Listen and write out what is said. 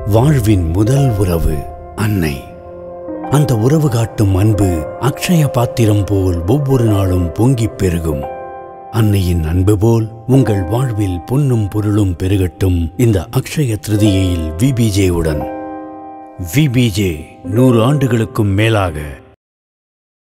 வாழ்வின் முதல் உறவு அன்னை. அந்த உறவு காட்டும் அன்பு அக்ஷய பாத்திரம் போல் ஒவ்வொரு நாளும் பொங்கிப் பெருகும். அன்னையின் அன்பு போல் உங்கள் வாழ்வில் பொன்னும் பொருளும் பெருகட்டும். இந்த அக்ஷய திருதியையில் விபிஜே உடன். விபிஜே 100 ஆண்டுகளுக்கும் மேலாக